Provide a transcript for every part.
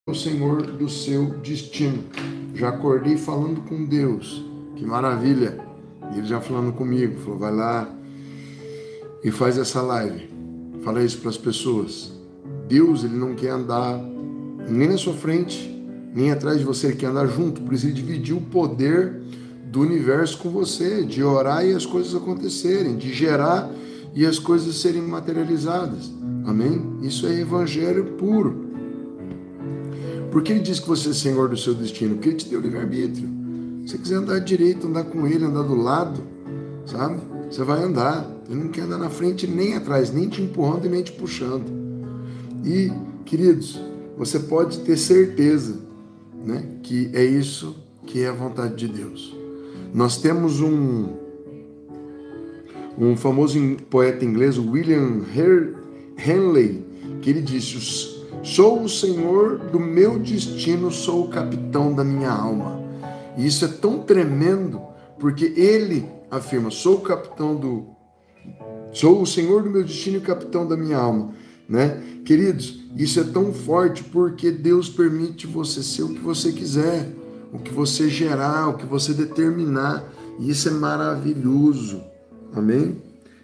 o Senhor do seu destino. Já acordei falando com Deus, que maravilha. E ele já falando comigo, falou, vai lá e faz essa live. Fala isso para as pessoas. Deus, ele não quer andar nem na sua frente, nem atrás de você, ele quer andar junto. Por isso ele dividiu o poder do universo com você, de orar e as coisas acontecerem, de gerar e as coisas serem materializadas. Amém? Isso é evangelho puro. Porque ele diz que você é senhor do seu destino? Porque ele te deu livre-arbítrio. Se você quiser andar direito, andar com ele, andar do lado, sabe? Você vai andar. Ele não quer andar na frente nem atrás, nem te empurrando e nem te puxando. E, queridos, você pode ter certeza, né, que é isso que é a vontade de Deus. Nós temos um famoso poeta inglês, William Henley, que ele disse: sou o senhor do meu destino, sou o capitão da minha alma. E isso é tão tremendo, porque ele afirma, sou o senhor do meu destino e o capitão da minha alma, né? Queridos, isso é tão forte porque Deus permite você ser o que você quiser, o que você gerar, o que você determinar, e isso é maravilhoso, amém?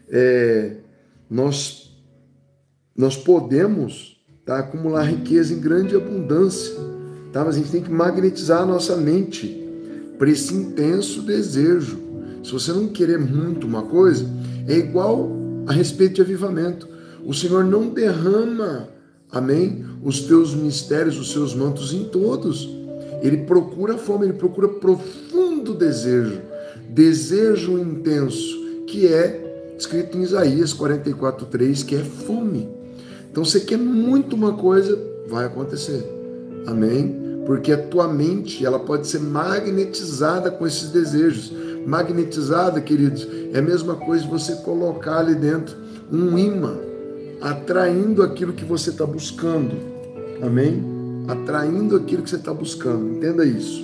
Nós podemos, tá, acumular riqueza em grande abundância, tá? Mas a gente tem que magnetizar a nossa mente para esse intenso desejo. Se você não querer muito uma coisa, é igual a respeito de avivamento. O Senhor não derrama, amém, os teus mistérios, os seus mantos em todos. Ele procura fome, ele procura profundo desejo intenso, que é escrito em Isaías 44:3, que é fome. Então, você quer muito uma coisa, vai acontecer. Amém? Porque a tua mente, ela pode ser magnetizada com esses desejos. Magnetizada, queridos, é a mesma coisa de você colocar ali dentro um imã, atraindo aquilo que você está buscando. Amém? Atraindo aquilo que você está buscando. Entenda isso.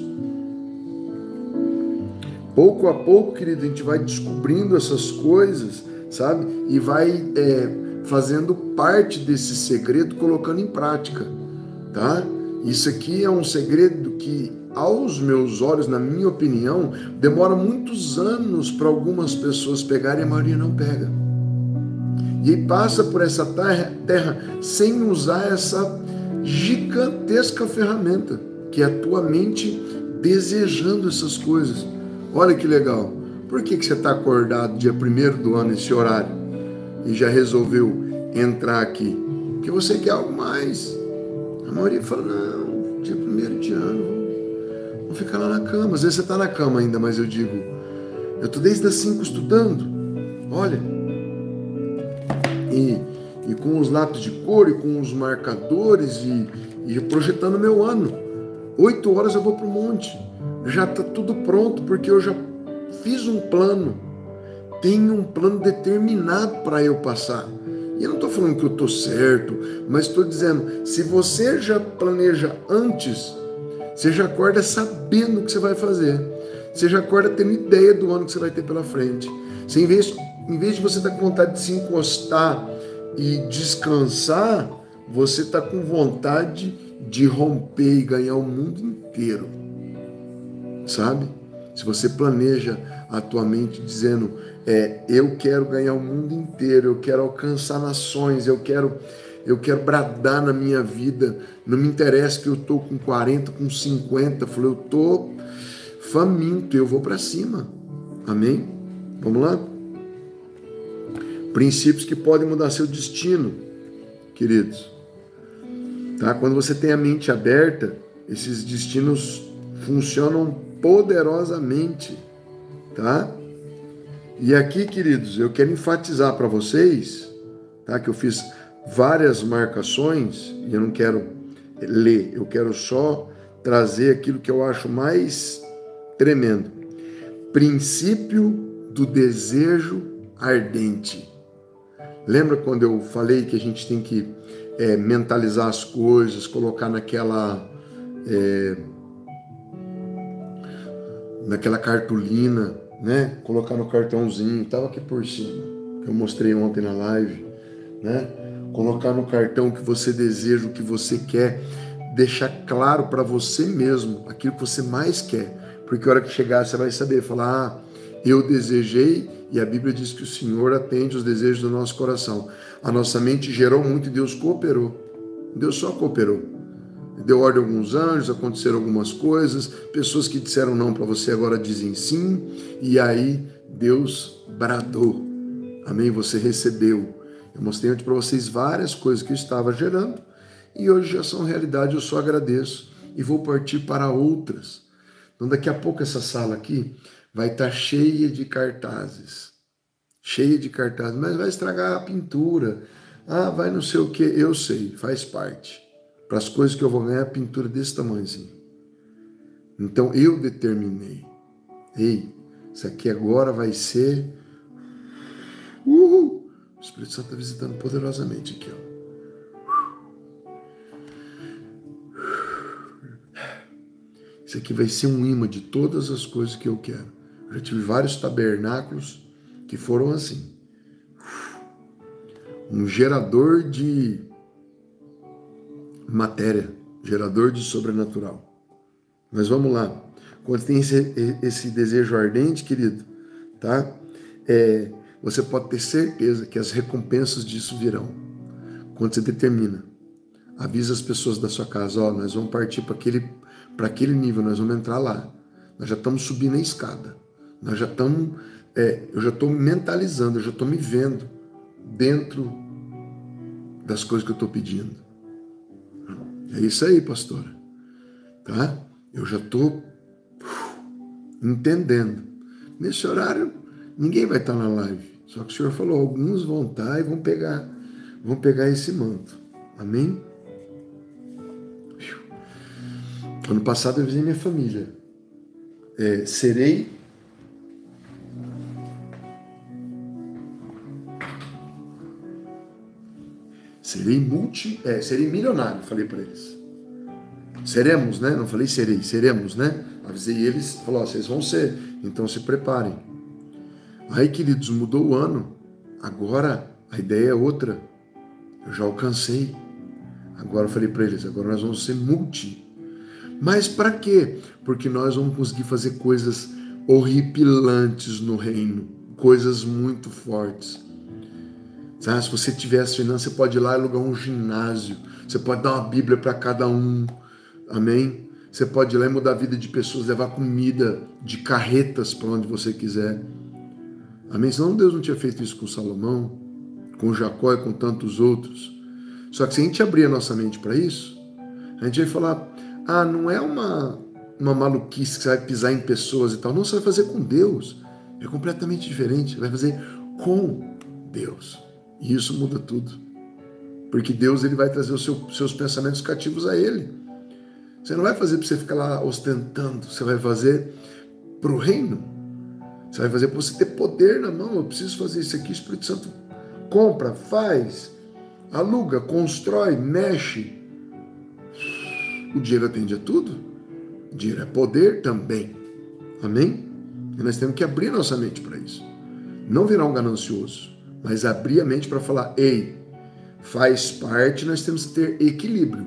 Pouco a pouco, querido, a gente vai descobrindo essas coisas, sabe? E vai fazendo parte desse segredo, colocando em prática, tá? Isso aqui é um segredo que, aos meus olhos, na minha opinião, demora muitos anos para algumas pessoas pegarem, a maioria não pega. E aí passa por essa terra sem usar essa gigantesca ferramenta, que é a tua mente desejando essas coisas. Olha que legal. Por que você está acordado dia 1º do ano, esse horário, e já resolveu entrar aqui? Porque você quer algo mais. A maioria fala, não, dia 1º de ano, vou ficar lá na cama. Às vezes você está na cama ainda, mas eu digo, eu estou desde as 5 estudando. Olha. E com os lápis de cor, e com os marcadores, e projetando meu ano. 8 horas eu vou para o monte. Já está tudo pronto, porque eu já fiz um plano. Tenho um plano determinado para eu passar. E eu não estou falando que eu estou certo, mas estou dizendo, se você já planeja antes, você já acorda sabendo o que você vai fazer. Você já acorda tendo ideia do ano que você vai ter pela frente. Você, em vez de você estar com vontade de se encostar e descansar, você está com vontade de romper e ganhar o mundo inteiro. Sabe? Se você planeja a tua mente dizendo, eu quero ganhar o mundo inteiro, eu quero alcançar nações, eu quero bradar na minha vida, não me interessa que eu estou com 40, com 50, eu estou faminto, eu vou para cima. Amém? Vamos lá? Princípios que podem mudar seu destino, queridos. Tá? Quando você tem a mente aberta, esses destinos funcionam poderosamente, tá? E aqui, queridos, eu quero enfatizar para vocês, tá? Que eu fiz várias marcações e eu não quero ler, eu quero só trazer aquilo que eu acho mais tremendo. Princípio do desejo ardente. Lembra quando eu falei que a gente tem que mentalizar as coisas, colocar naquela cartolina, né? Colocar no cartãozinho, estava aqui por cima, que eu mostrei ontem na live, né? Colocar no cartão o que você deseja, o que você quer, deixar claro para você mesmo aquilo que você mais quer, porque a hora que chegar você vai saber, falar, eu desejei, e a Bíblia diz que o Senhor atende os desejos do nosso coração. A nossa mente gerou muito e Deus cooperou. Deus só cooperou. Deu ordem a alguns anjos, aconteceram algumas coisas, pessoas que disseram não para você agora dizem sim, e aí Deus bradou. Amém? Você recebeu. Eu mostrei ontem para vocês várias coisas que eu estava gerando, e hoje já são realidade, eu só agradeço e vou partir para outras. Então daqui a pouco essa sala aqui vai estar cheia de cartazes. Cheia de cartazes, mas vai estragar a pintura. Vai não sei o que, eu sei, faz parte. Para as coisas que eu vou ganhar, pintura desse tamanho assim. Então eu determinei. Ei, isso aqui agora vai ser... O Espírito Santo está visitando poderosamente aqui, ó. Isso aqui vai ser um imã de todas as coisas que eu quero. Eu já tive vários tabernáculos que foram assim. Um gerador de matéria, gerador de sobrenatural. Mas vamos lá. Quando tem esse desejo ardente, querido, tá? Você pode ter certeza que as recompensas disso virão. Quando você determina, avisa as pessoas da sua casa, nós vamos partir para aquele nível, nós vamos entrar lá. Nós já estamos subindo a escada. Nós já estamos, eu já estou mentalizando, eu já estou me vendo dentro das coisas que eu estou pedindo. É isso aí, pastora. Tá? Eu já estou entendendo. Nesse horário, ninguém vai estar na live. Só que o Senhor falou, alguns vão estar e vão pegar esse manto. Amém? Ano passado eu avisei minha família. Serei milionário, falei para eles. Seremos, né? Não falei seremos, né? Avisei eles, falou, vocês vão ser, então se preparem. Aí, queridos, mudou o ano, agora a ideia é outra, eu já alcancei. Agora eu falei para eles, agora nós vamos ser multi. Mas para quê? Porque nós vamos conseguir fazer coisas horripilantes no reino, coisas muito fortes. Sabe? Se você tiver as finanças, você pode ir lá e alugar um ginásio, você pode dar uma Bíblia para cada um, amém? Você pode ir lá e mudar a vida de pessoas, levar comida de carretas para onde você quiser, amém? Senão Deus não tinha feito isso com Salomão, com Jacó e com tantos outros. Só que se a gente abrir a nossa mente para isso, a gente vai falar, não é uma maluquice que você vai pisar em pessoas e tal. Não, você vai fazer com Deus. É completamente diferente. Você vai fazer com Deus. E isso muda tudo. Porque Deus ele vai trazer os seus pensamentos cativos a Ele. Você não vai fazer para você ficar lá ostentando. Você vai fazer para o reino. Você vai fazer para você ter poder na mão. Eu preciso fazer isso aqui. O Espírito Santo compra, faz, aluga, constrói, mexe. O dinheiro atende a tudo. O dinheiro é poder também. Amém? E nós temos que abrir nossa mente para isso. Não virar um ganancioso, mas abrir a mente para falar, ei, faz parte, nós temos que ter equilíbrio.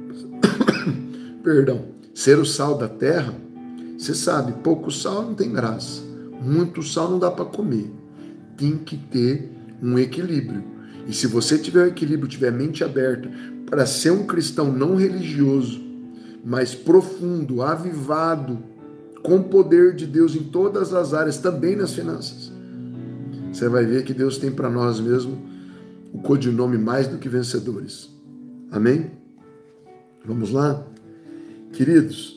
Perdão. Ser o sal da terra, você sabe, pouco sal não tem graça. Muito sal não dá para comer. Tem que ter um equilíbrio. E se você tiver o equilíbrio, tiver a mente aberta para ser um cristão não religioso, mas profundo, avivado, com o poder de Deus em todas as áreas, também nas finanças, você vai ver que Deus tem para nós mesmo o codinome mais do que vencedores. Amém? Vamos lá? Queridos,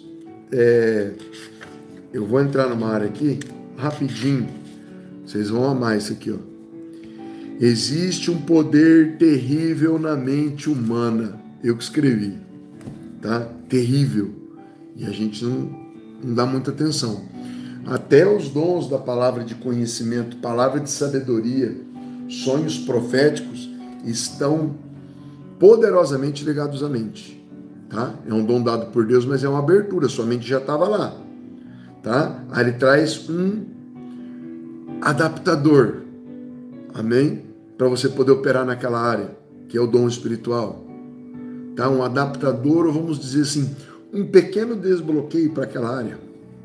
eu vou entrar numa área aqui, rapidinho, vocês vão amar isso aqui, ó. Existe um poder terrível na mente humana. Eu que escrevi, tá? Terrível. E a gente não dá muita atenção. Até os dons da palavra de conhecimento, palavra de sabedoria, sonhos proféticos estão poderosamente ligados à mente, tá? É um dom dado por Deus, mas é uma abertura. Sua mente já estava lá, tá? Aí ele traz um adaptador. Amém? Para você poder operar naquela área, que é o dom espiritual. tá? Um adaptador, ou vamos dizer assim, um pequeno desbloqueio para aquela área.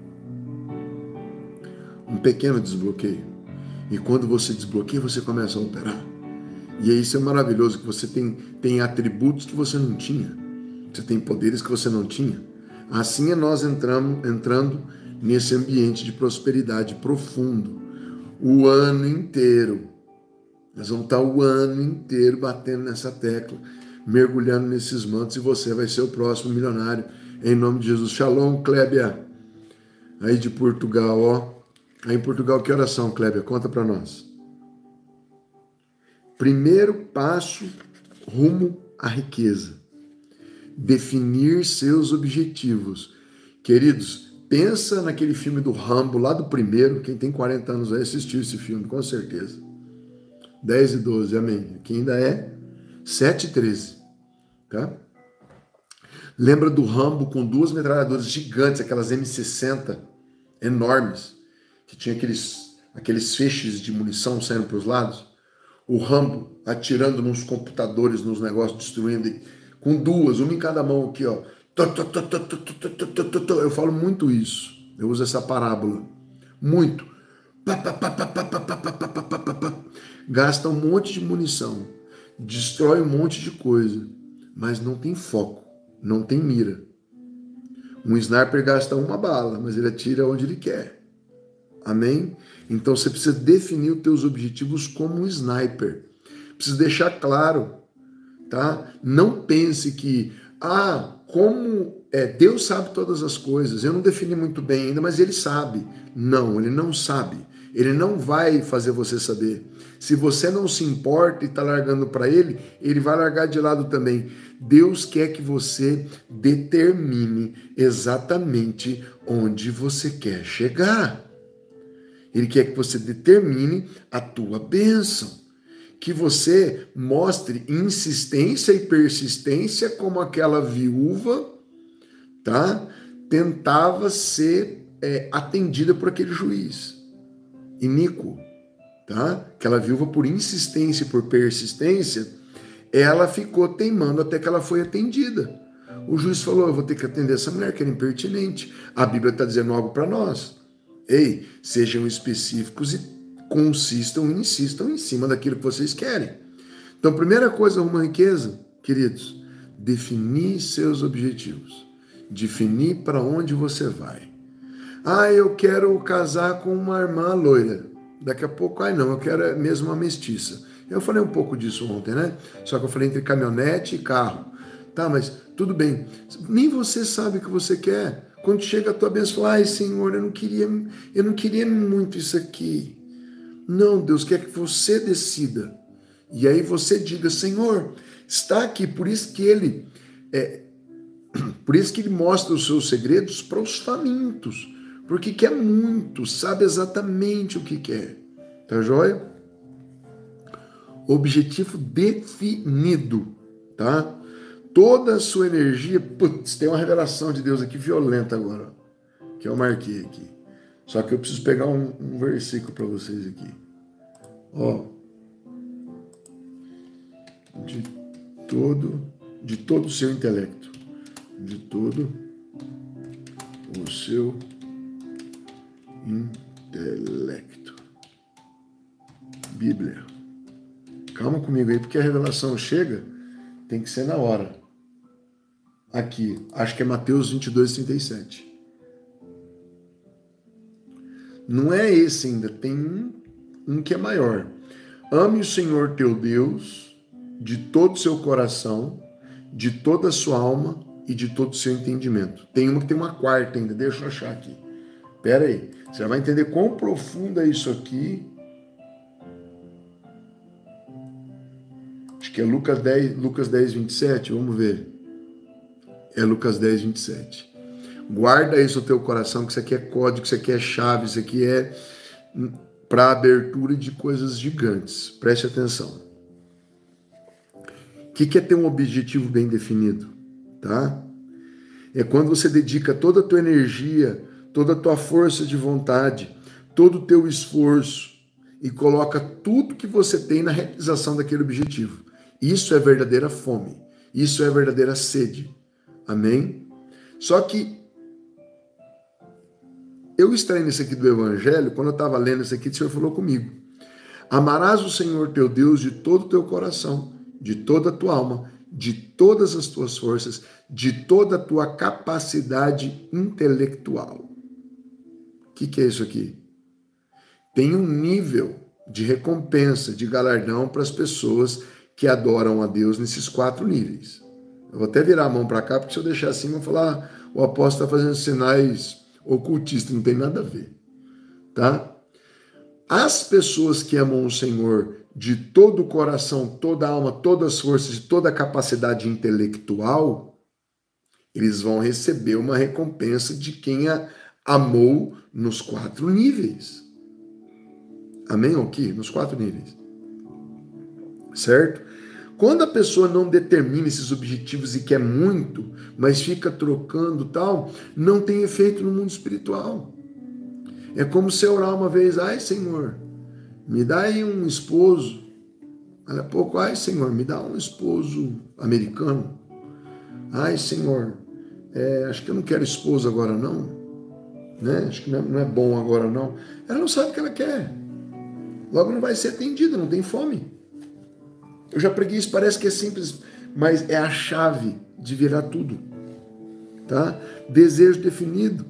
Um pequeno desbloqueio. E quando você desbloqueia, você começa a operar. E isso é maravilhoso, que você tem atributos que você não tinha. Você tem poderes que você não tinha. Assim é nós entrando nesse ambiente de prosperidade profundo. O ano inteiro. Nós vamos estar o ano inteiro batendo nessa tecla, mergulhando nesses mantos, e você vai ser o próximo milionário. Em nome de Jesus. Shalom, Clébia. Aí de Portugal, ó. Aí em Portugal, que oração, Clébia? Conta para nós. Primeiro passo rumo à riqueza. Definir seus objetivos. Queridos, pensa naquele filme do Rambo, lá do primeiro. Quem tem 40 anos aí assistiu esse filme, com certeza. 10 e 12, amém. Aqui ainda é 7 e 13. Tá? Lembra do Rambo com 2 metralhadoras gigantes, aquelas M60 enormes, que tinha aqueles feixes de munição saindo para os lados? O Rambo atirando nos computadores, nos negócios, destruindo, com 2, uma em cada mão aqui, ó. Eu falo muito isso. Eu uso essa parábola. Muito. Gasta um monte de munição. Destrói um monte de coisa. Mas não tem foco. Não tem mira. Um sniper gasta uma bala, mas ele atira onde ele quer. Amém? Então você precisa definir os teus objetivos como um sniper. Precisa deixar claro, tá? Não pense que, Deus sabe todas as coisas. Eu não defini muito bem ainda, mas ele sabe. Não, ele não sabe. Ele não vai fazer você saber. Se você não se importa e está largando para ele, ele vai largar de lado também. Deus quer que você determine exatamente onde você quer chegar. Ele quer que você determine a tua bênção, que você mostre insistência e persistência como aquela viúva, tá? Tentava ser atendida por aquele juiz iníquo, tá? Aquela viúva, por insistência e por persistência, ela ficou teimando até que ela foi atendida. O juiz falou: eu vou ter que atender essa mulher que era impertinente. A Bíblia está dizendo algo para nós. Ei, sejam específicos e consistam e insistam em cima daquilo que vocês querem. Então, primeira coisa, uma riqueza, queridos, definir seus objetivos. Definir para onde você vai. Eu quero casar com uma irmã loira. Daqui a pouco, não, eu quero mesmo uma mestiça. Eu falei um pouco disso ontem, né? Só que eu falei entre caminhonete e carro. Tá, mas tudo bem. Nem você sabe o que você quer. Quando chega a tua bênção, Senhor, eu não queria muito isso aqui. Não, Deus quer que você decida. E aí você diga: Senhor, está aqui. Por isso que ele mostra os seus segredos para os famintos. Porque quer muito, sabe exatamente o que quer. Tá joia? Objetivo definido, tá? Toda a sua energia, tem uma revelação de Deus aqui violenta agora, que eu marquei aqui. Só que eu preciso pegar um versículo para vocês aqui. Ó, de todo o seu intelecto, de todo o seu intelecto. Bíblia. Calma comigo aí, porque a revelação chega, tem que ser na hora. Aqui, acho que é Mateus 22:37. Não é esse ainda, tem um que é maior. Ame o Senhor teu Deus de todo o seu coração, de toda a sua alma e de todo o seu entendimento. Tem uma que tem uma quarta ainda, deixa eu achar aqui. Pera aí, você já vai entender quão profundo é isso aqui. Acho que é Lucas 10:27, vamos ver. É Lucas 10:27. Guarda isso no teu coração, que isso aqui é código, isso aqui é chave, isso aqui é para abertura de coisas gigantes. Preste atenção. O que é ter um objetivo bem definido? Tá? É quando você dedica toda a tua energia, toda a tua força de vontade, todo o teu esforço e coloca tudo que você tem na realização daquele objetivo. Isso é verdadeira fome. Isso é verdadeira sede. Amém? Só que eu extraí isso aqui do Evangelho, quando eu estava lendo isso aqui, o Senhor falou comigo. Amarás o Senhor teu Deus de todo o teu coração, de toda a tua alma, de todas as tuas forças, de toda a tua capacidade intelectual. O que é isso aqui? Tem um nível de recompensa, de galardão para as pessoas que adoram a Deus nesses 4 níveis. Eu vou até virar a mão para cá, porque se eu deixar assim, eu vou falar, o apóstolo está fazendo sinais ocultistas, não tem nada a ver. Tá? As pessoas que amam o Senhor de todo o coração, toda a alma, todas as forças e toda a capacidade intelectual, eles vão receber uma recompensa de quem a amou nos 4 níveis. Amém? Aqui, nos 4 níveis. Certo? Quando a pessoa não determina esses objetivos e quer muito, mas fica trocando tal, não tem efeito no mundo espiritual. É como você orar uma vez, ai Senhor, me dá aí um esposo. Daqui a pouco, ai Senhor, me dá um esposo americano. Ai Senhor, acho que eu não quero esposo agora não. Né? Acho que não é bom agora não. Ela não sabe o que ela quer. Logo não vai ser atendida, não tem fome. Eu já preguei isso, parece que é simples, mas é a chave de virar tudo. Tá? Desejo definido.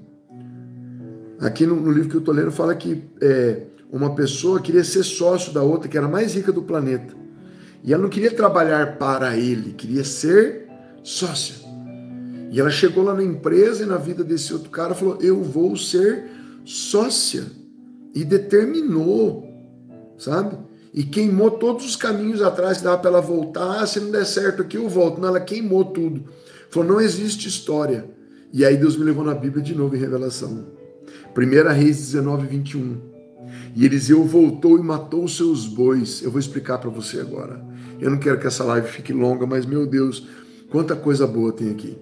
Aqui no livro que eu estou lendo fala que uma pessoa queria ser sócio da outra, que era a mais rica do planeta. E ela não queria trabalhar para ele, queria ser sócia. E ela chegou lá na empresa e na vida desse outro cara falou, eu vou ser sócia. E determinou, sabe? E queimou todos os caminhos atrás que dava para ela voltar. Se não der certo aqui, eu volto. Não, ela queimou tudo. Falou, não existe história. E aí Deus me levou na Bíblia de novo em Revelação. 1 Reis 19, 21. E Eliseu voltou e matou os seus bois. Eu vou explicar para você agora. Eu não quero que essa live fique longa, mas, meu Deus, quanta coisa boa tem aqui.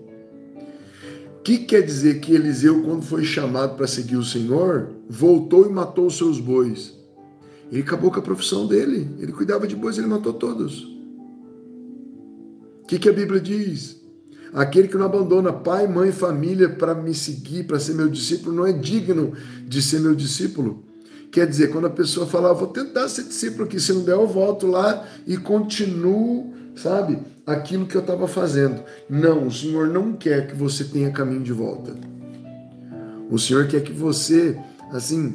O que quer dizer que Eliseu, quando foi chamado para seguir o Senhor, voltou e matou os seus bois? Ele acabou com a profissão dele. Ele cuidava de bois, ele matou todos. O que a Bíblia diz? Aquele que não abandona pai, mãe, família para me seguir, para ser meu discípulo, não é digno de ser meu discípulo. Quer dizer, quando a pessoa fala, vou tentar ser discípulo aqui, se não der eu volto lá e continuo, sabe, aquilo que eu estava fazendo. Não, o Senhor não quer que você tenha caminho de volta. O Senhor quer que você, assim,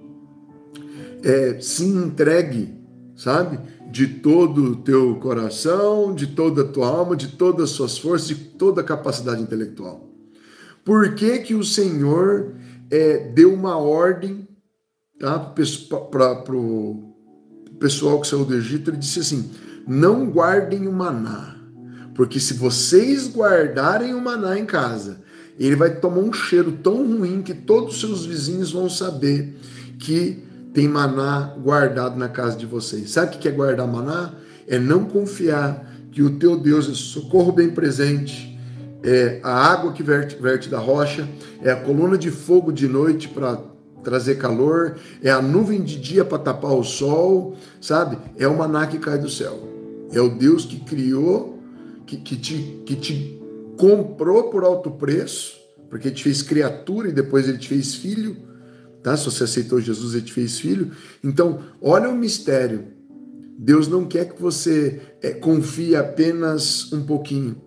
se entregue, sabe? De todo o teu coração, de toda a tua alma, de todas as suas forças, de toda a capacidade intelectual. Por que que o Senhor deu uma ordem, tá, para o pessoal que saiu do Egito? Ele disse assim, não guardem o maná, porque se vocês guardarem o maná em casa, ele vai tomar um cheiro tão ruim que todos os seus vizinhos vão saber que tem maná guardado na casa de vocês. Sabe o que é guardar maná? É não confiar que o teu Deus é socorro bem presente, é a água que verte da rocha, é a coluna de fogo de noite para trazer calor, é a nuvem de dia para tapar o sol, sabe? É o maná que cai do céu. É o Deus que criou, que te comprou por alto preço, porque te fez criatura e depois ele te fez filho. Tá? Se você aceitou Jesus, ele te fez filho. Então, olha o mistério. Deus não quer que você confie apenas um pouquinho.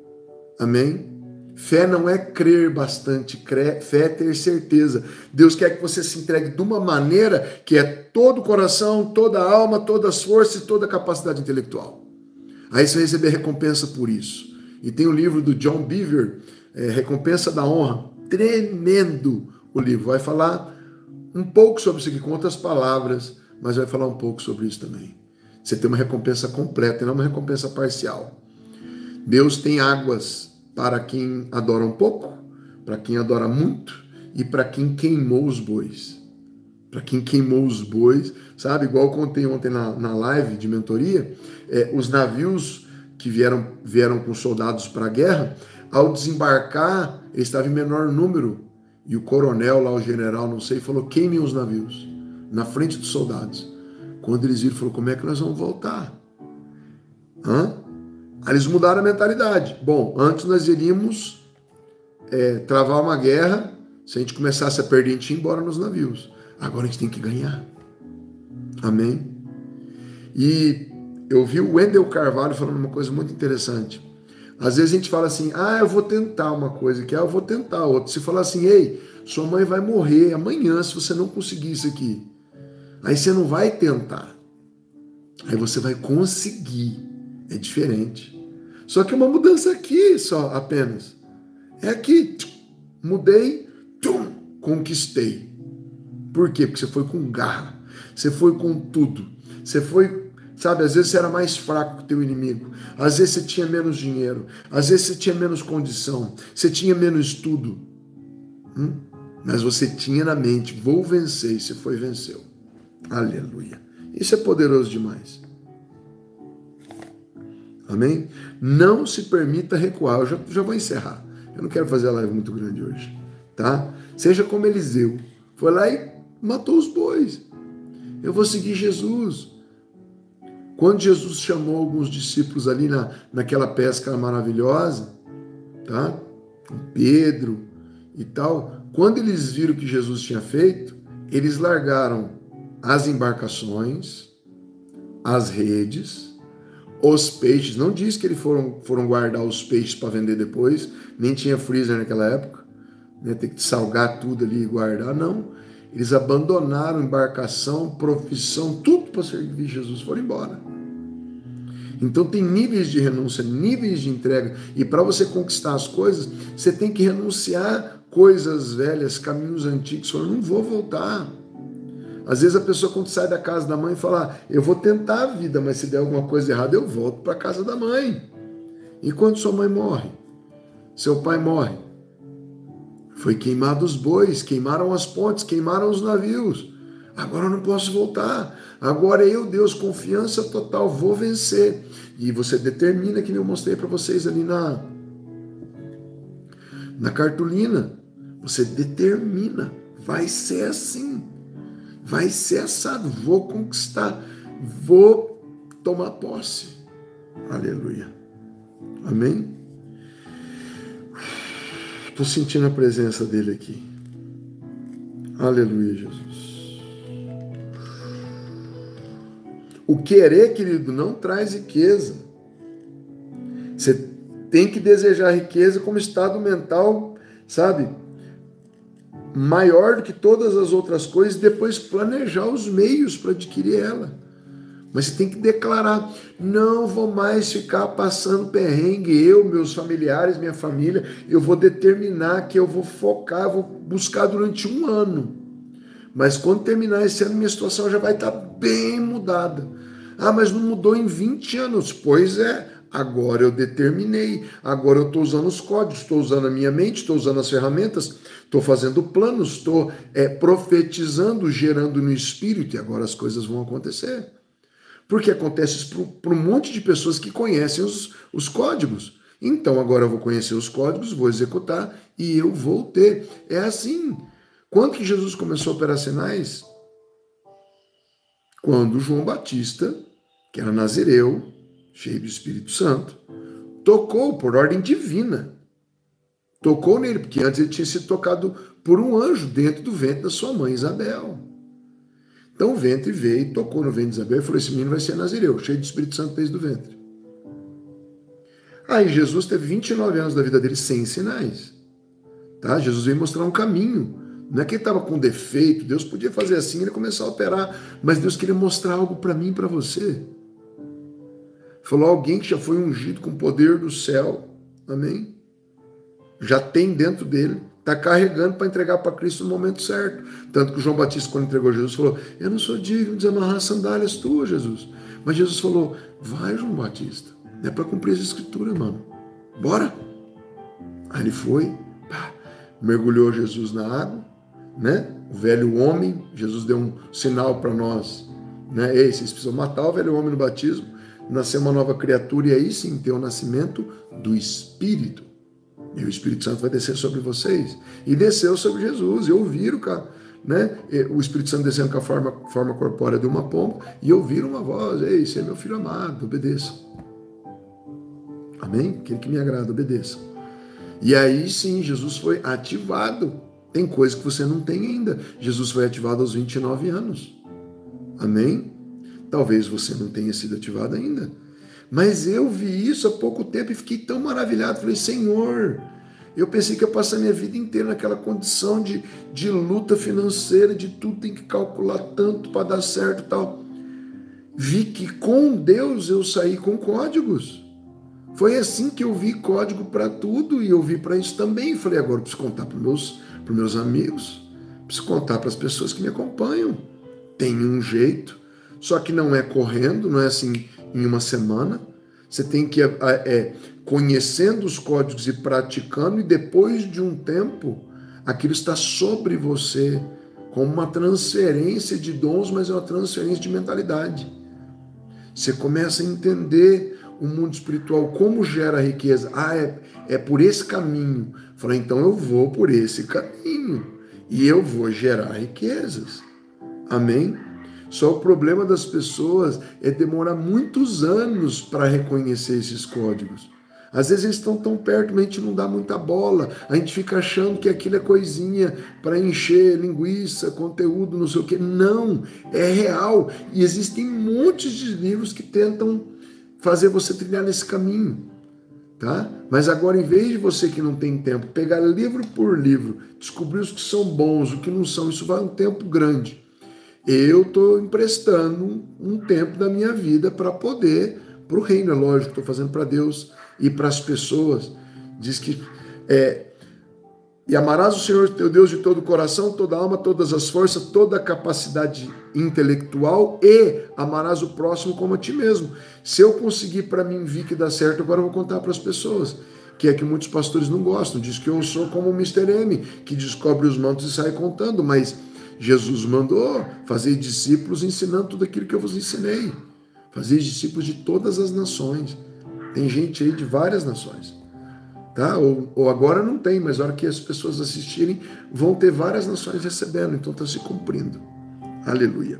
Amém? Fé não é crer bastante, fé é ter certeza. Deus quer que você se entregue de uma maneira que é todo o coração, toda a alma, todas as forças e toda a capacidade intelectual. Aí você vai receber recompensa por isso. E tem o livro do John Bevere, Recompensa da Honra. Tremendo o livro. Vai falar um pouco sobre isso aqui, com outras palavras, mas vai falar um pouco sobre isso também. Você tem uma recompensa completa e não uma recompensa parcial. Deus tem águas para quem adora um pouco, para quem adora muito e para quem queimou os bois. Para quem queimou os bois, sabe? Igual eu contei ontem na live de mentoria, os navios que vieram com soldados para a guerra, ao desembarcar, eles estavam em menor número. E o coronel lá, o general, não sei, falou, queimem os navios, na frente dos soldados. Quando eles viram, falou, como é que nós vamos voltar? Aí eles mudaram a mentalidade. Bom, antes nós iríamos travar uma guerra, se a gente começasse a perder, a gente ia embora nos navios. Agora a gente tem que ganhar. Amém? E eu vi o Wendel Carvalho falando uma coisa muito interessante. Às vezes a gente fala assim, eu vou tentar uma coisa aqui, eu vou tentar outra. Se falar assim, ei, sua mãe vai morrer amanhã se você não conseguir isso aqui. Aí você não vai tentar. Aí você vai conseguir. É diferente. Só que uma mudança aqui só, apenas. É aqui. Mudei, conquistei. Por quê? Porque você foi com garra. Você foi com tudo. Você foi, sabe, às vezes você era mais fraco que o teu inimigo. Às vezes você tinha menos dinheiro. Às vezes você tinha menos condição. Você tinha menos estudo. Mas você tinha na mente, vou vencer, e você foi e venceu. Aleluia. Isso é poderoso demais. Amém? Não se permita recuar. Eu já vou encerrar. Eu não quero fazer a live muito grande hoje. Tá? Seja como Eliseu. Foi lá e matou os bois. Eu vou seguir Jesus. Quando Jesus chamou alguns discípulos ali naquela pesca maravilhosa, tá? Com Pedro e tal, quando eles viram o que Jesus tinha feito, eles largaram as embarcações, as redes, os peixes. Não diz que eles foram guardar os peixes para vender depois, nem tinha freezer naquela época, né? Tem que salgar tudo ali e guardar, não. Eles abandonaram embarcação, profissão, tudo para servir Jesus, foram embora. Então tem níveis de renúncia, níveis de entrega, e para você conquistar as coisas, você tem que renunciar coisas velhas, caminhos antigos. Você fala, não vou voltar. Às vezes a pessoa, quando sai da casa da mãe, fala, eu vou tentar a vida, mas se der alguma coisa errada, eu volto para a casa da mãe. E quando sua mãe morre, seu pai morre, foi queimado os bois, queimaram as pontes, queimaram os navios. Agora eu não posso voltar. Agora eu, Deus, confiança total, vou vencer. E você determina, que eu mostrei para vocês ali na cartolina. Você determina, vai ser assim. Vai ser assado, vou conquistar, vou tomar posse. Aleluia. Amém? Estou sentindo a presença dele aqui. Aleluia, Jesus. O querer, querido, não traz riqueza. Você tem que desejar riqueza como estado mental, sabe? Maior do que todas as outras coisas, e depois planejar os meios para adquirir ela. Mas você tem que declarar, não vou mais ficar passando perrengue, eu, meus familiares, minha família, eu vou determinar que eu vou focar, vou buscar durante 1 ano. Mas quando terminar esse ano, minha situação já vai estar bem mudada. Mas não mudou em 20 anos. Pois é, agora eu determinei, agora eu estou usando os códigos, estou usando a minha mente, estou usando as ferramentas, estou fazendo planos, estou profetizando, gerando no espírito, e agora as coisas vão acontecer. Porque acontece isso para um monte de pessoas que conhecem os códigos. Então agora eu vou conhecer os códigos, vou executar e eu vou ter. É assim. Quando que Jesus começou a operar sinais? Quando João Batista, que era nazireu, cheio do Espírito Santo, tocou por ordem divina. Tocou nele, porque antes ele tinha sido tocado por um anjo dentro do ventre da sua mãe Isabel. Então o ventre veio, tocou no ventre de Isabel e falou, esse menino vai ser nazireu, cheio do Espírito Santo desde o ventre. Aí Jesus teve 29 anos da vida dele sem sinais. Tá? Jesus veio mostrar um caminho. Não é que ele estava com defeito, Deus podia fazer assim, ele começar a operar, mas Deus queria mostrar algo para mim e para você. Falou, alguém que já foi ungido com o poder do céu, amém? Já tem dentro dele, está carregando para entregar para Cristo no momento certo. Tanto que o João Batista, quando entregou Jesus, falou, eu não sou digno de desamarrar as sandálias tuas, Jesus. Mas Jesus falou, vai, João Batista, é para cumprir as escrituras, mano. Bora. Aí ele foi, mergulhou Jesus na água, né? O velho homem, Jesus deu um sinal para nós, né? Ei, vocês precisam matar o velho homem no batismo, nascer uma nova criatura, e aí sim ter o nascimento do Espírito. E o Espírito Santo vai descer sobre vocês. E desceu sobre Jesus, e ouviram, né? O Espírito Santo descendo com a forma corpórea de uma pomba, e ouviram uma voz, ei, esse é meu filho amado, obedeçam. Amém? Aquele que me agrada, obedeça. E aí sim, Jesus foi ativado. Tem coisa que você não tem ainda. Jesus foi ativado aos 29 anos. Amém? Talvez você não tenha sido ativado ainda. Mas eu vi isso há pouco tempo e fiquei tão maravilhado. Falei, Senhor, eu pensei que eu ia passar minha vida inteira naquela condição de luta financeira, de tudo tem que calcular tanto para dar certo e tal. Vi que com Deus eu saí com códigos. Foi assim que eu vi código para tudo e eu vi para isso também. Falei, agora eu preciso contar para os meus amigos, preciso contar para as pessoas que me acompanham. Tem um jeito, só que não é correndo, não é assim em uma semana. Você tem que conhecendo os códigos e praticando, e depois de um tempo, aquilo está sobre você, como uma transferência de dons, mas é uma transferência de mentalidade. Você começa a entender o mundo espiritual, como gera riqueza. É por esse caminho. Fala, então eu vou por esse caminho e eu vou gerar riquezas. Amém? Só o problema das pessoas é demorar muitos anos para reconhecer esses códigos. Às vezes eles estão tão perto, mas a gente não dá muita bola. A gente fica achando que aquilo é coisinha para encher linguiça, conteúdo, não sei o quê. Não, é real. E existem montes de livros que tentam fazer você trilhar nesse caminho. Tá? Mas agora, em vez de você que não tem tempo, pegar livro por livro, descobrir os que são bons, o que não são, isso vai um tempo grande. Eu estou emprestando um tempo da minha vida para poder, para o reino, é lógico, estou fazendo para Deus e para as pessoas. Diz que e amarás o Senhor teu Deus de todo o coração, toda a alma, todas as forças, toda a capacidade intelectual, e amarás o próximo como a ti mesmo. Se eu conseguir para mim vir que dá certo, agora eu vou contar para as pessoas, que é que muitos pastores não gostam. Diz que eu sou como o Mr. M, que descobre os mantos e sai contando, mas Jesus mandou fazer discípulos ensinando tudo aquilo que eu vos ensinei. Fazer discípulos de todas as nações. Tem gente aí de várias nações. Tá? Ou agora não tem, mas na hora que as pessoas assistirem, vão ter várias nações recebendo, então está se cumprindo. Aleluia.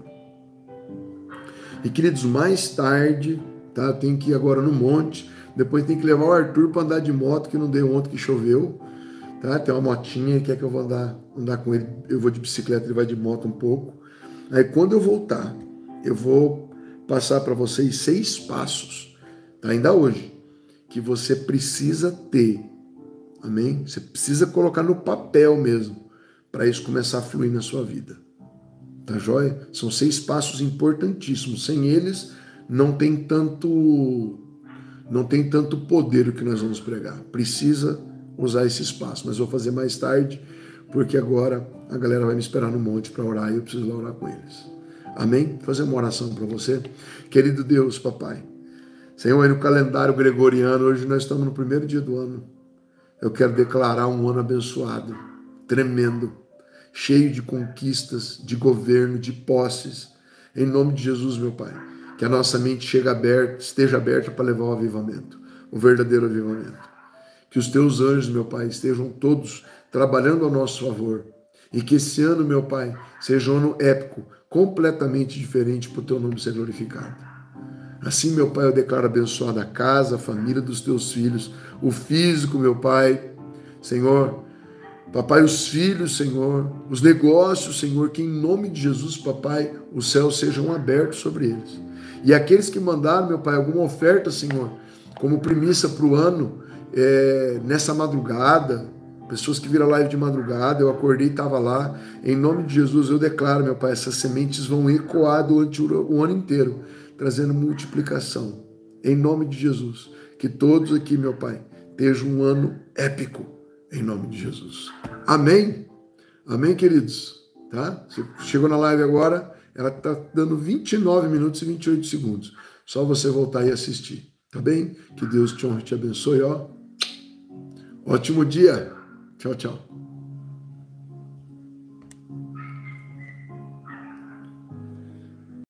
E queridos, mais tarde, tá? Eu tenho que ir agora no monte, depois tem que levar o Arthur para andar de moto, que não deu ontem que choveu, tá? Tem uma motinha, quer que eu vou andar com ele, eu vou de bicicleta, ele vai de moto um pouco. Aí quando eu voltar, eu vou passar para vocês 6 passos, tá? Ainda hoje, que você precisa ter, amém? Você precisa colocar no papel mesmo, para isso começar a fluir na sua vida, tá joia? São 6 passos importantíssimos, sem eles não tem tanto poder o que nós vamos pregar, precisa usar esses passos, mas vou fazer mais tarde, porque agora a galera vai me esperar no monte para orar e eu preciso lá orar com eles, amém? Vou fazer uma oração para você, querido Deus, papai, Senhor, aí no calendário gregoriano, hoje nós estamos no primeiro dia do ano. Eu quero declarar um ano abençoado, tremendo, cheio de conquistas, de governo, de posses. Em nome de Jesus, meu Pai, que a nossa mente esteja aberta para levar o avivamento, o verdadeiro avivamento. Que os teus anjos, meu Pai, estejam todos trabalhando ao nosso favor. E que esse ano, meu Pai, seja um ano épico, completamente diferente para o teu nome ser glorificado. Assim, meu Pai, eu declaro abençoada a casa, a família dos teus filhos, o físico, meu Pai, Senhor, papai, os filhos, Senhor, os negócios, Senhor, que em nome de Jesus, papai, os céus sejam abertos sobre eles. E aqueles que mandaram, meu Pai, alguma oferta, Senhor, como primícia para o ano, nessa madrugada, pessoas que viram live de madrugada, eu acordei e estava lá, em nome de Jesus, eu declaro, meu Pai, essas sementes vão ecoar durante o ano inteiro, trazendo multiplicação, em nome de Jesus, que todos aqui, meu Pai, tenham um ano épico, em nome de Jesus. Amém? Amém, queridos? Tá? Você chegou na live agora, ela está dando 29 minutos e 28 segundos. Só você voltar e assistir, tá bem? Que Deus te honre e te abençoe, ó. Ótimo dia. Tchau, tchau.